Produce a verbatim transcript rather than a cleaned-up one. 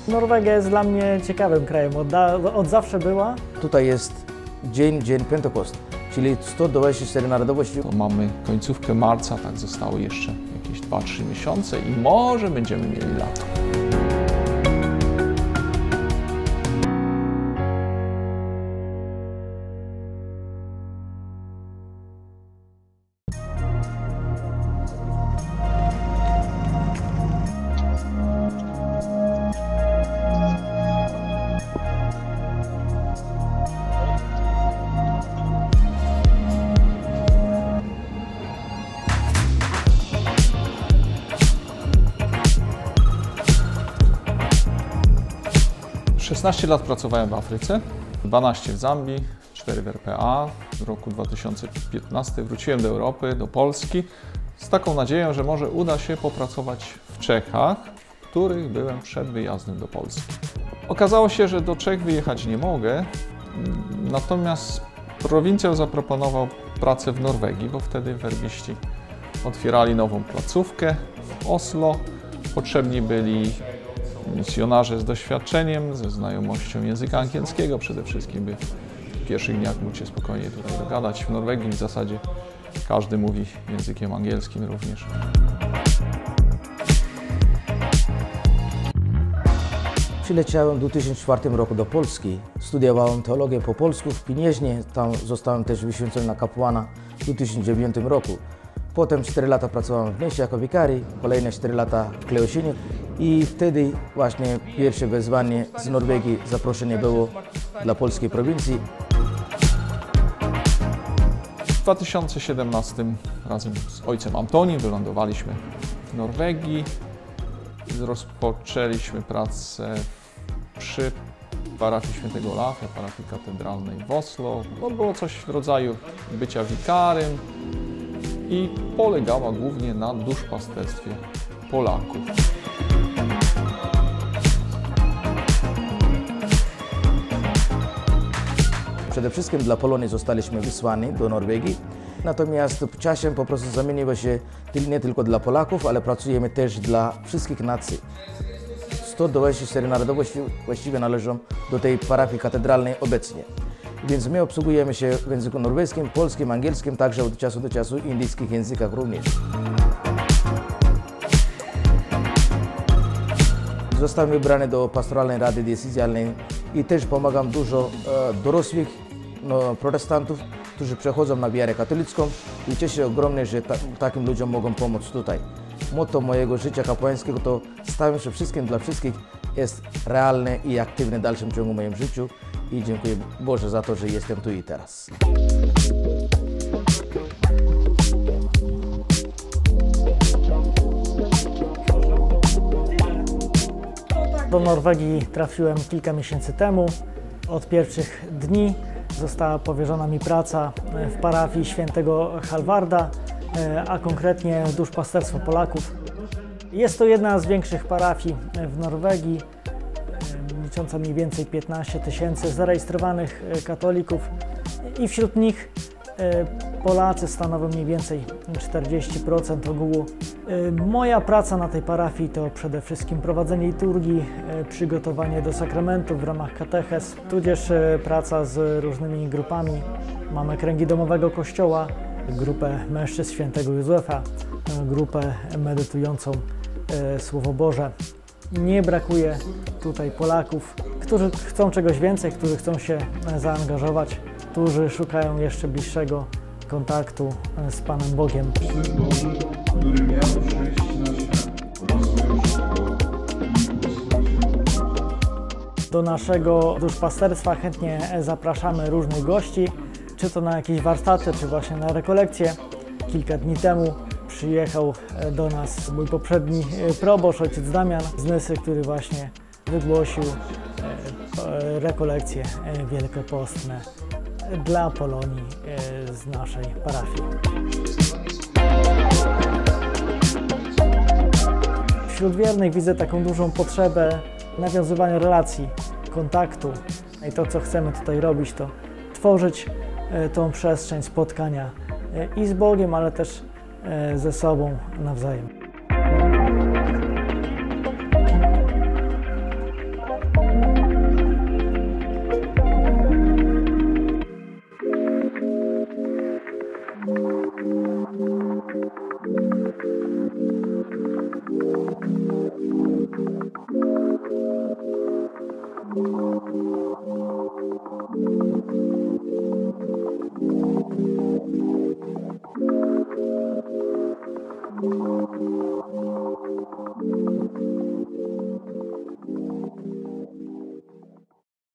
Norwegia jest dla mnie ciekawym krajem, od, od zawsze była. Tutaj jest dzień, dzień Pentekost, czyli sto dwadzieścia cztery narodowości. To mamy końcówkę marca, tak zostały jeszcze jakieś dwa trzy miesiące i może będziemy mieli lato. szesnaście lat pracowałem w Afryce, dwanaście w Zambii, cztery w R P A. W roku dwa tysiące piętnastym wróciłem do Europy, do Polski z taką nadzieją, że może uda się popracować w Czechach, w których byłem przed wyjazdem do Polski. Okazało się, że do Czech wyjechać nie mogę, natomiast prowincjał zaproponował pracę w Norwegii, bo wtedy werbiści otwierali nową placówkę w Oslo. Potrzebni byli misjonarze z doświadczeniem, ze znajomością języka angielskiego przede wszystkim, by w pierwszych dniach móc się spokojnie tutaj dogadać. W Norwegii w zasadzie każdy mówi językiem angielskim również. Przyleciałem w dwa tysiące czwartym roku do Polski. Studiowałem teologię po polsku w Pinieźnie. Tam zostałem też wyświęcony na kapłana w dwa tysiące dziewiątym roku. Potem cztery lata pracowałem w mieście jako wikary, kolejne cztery lata w Kleosinie i wtedy właśnie pierwsze wezwanie z Norwegii, zaproszenie było dla polskiej prowincji. W dwa tysiące siedemnastym razem z ojcem Antonim wylądowaliśmy w Norwegii. Rozpoczęliśmy pracę przy parafii Świętego Olafia, parafii katedralnej w Oslo. To było coś w rodzaju bycia wikarym i polegała głównie na duszpasterstwie Polaków. Przede wszystkim dla Polonii zostaliśmy wysłani do Norwegii, natomiast w czasie po prostu zamieniło się nie tylko dla Polaków, ale pracujemy też dla wszystkich nacji. sto dwadzieścia cztery narodowości właściwie należą do tej parafii katedralnej obecnie. Więc my obsługujemy się w języku norweskim, polskim, angielskim, także od czasu do czasu w indyjskich językach również. Zostałem wybrany do pastoralnej rady diecezjalnej i też pomagam dużo e, dorosłych no, protestantów, którzy przechodzą na wiarę katolicką i cieszę się ogromnie, że ta, takim ludziom mogą pomóc tutaj. Motto mojego życia kapłańskiego to stawiam się wszystkim dla wszystkich jest realne i aktywne w dalszym ciągu w moim życiu i dziękuję Boże za to, że jestem tu i teraz. Do Norwegii trafiłem kilka miesięcy temu. Od pierwszych dni została powierzona mi praca w parafii Świętego Halvarda, a konkretnie duszpasterstwo Polaków. Jest to jedna z większych parafii w Norwegii, licząca mniej więcej piętnaście tysięcy zarejestrowanych katolików i wśród nich Polacy stanowią mniej więcej czterdzieści procent ogółu. Moja praca na tej parafii to przede wszystkim prowadzenie liturgii, przygotowanie do sakramentów w ramach katechez, tudzież praca z różnymi grupami. Mamy kręgi domowego kościoła, grupę mężczyzn świętego Józefa, grupę medytującą Słowo Boże. Nie brakuje tutaj Polaków, którzy chcą czegoś więcej, którzy chcą się zaangażować, którzy szukają jeszcze bliższego kontaktu z Panem Bogiem. Do naszego duszpasterstwa chętnie zapraszamy różnych gości, czy to na jakieś warsztaty, czy właśnie na rekolekcje. Kilka dni temu przyjechał do nas mój poprzedni proboszcz, ojciec Damian z Nysy, który właśnie wygłosił rekolekcje wielkopostne dla Polonii z naszej parafii. Wśród wiernych widzę taką dużą potrzebę nawiązywania relacji, kontaktu. I to, co chcemy tutaj robić, to tworzyć tą przestrzeń spotkania i z Bogiem, ale też ze sobą nawzajem.